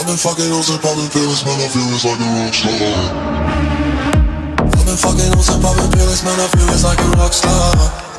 I've been fucking hoes and popping pills, man, I feel it's like a rock star. I've been fucking hoes and popping pills, man, I feel it's like a rock star.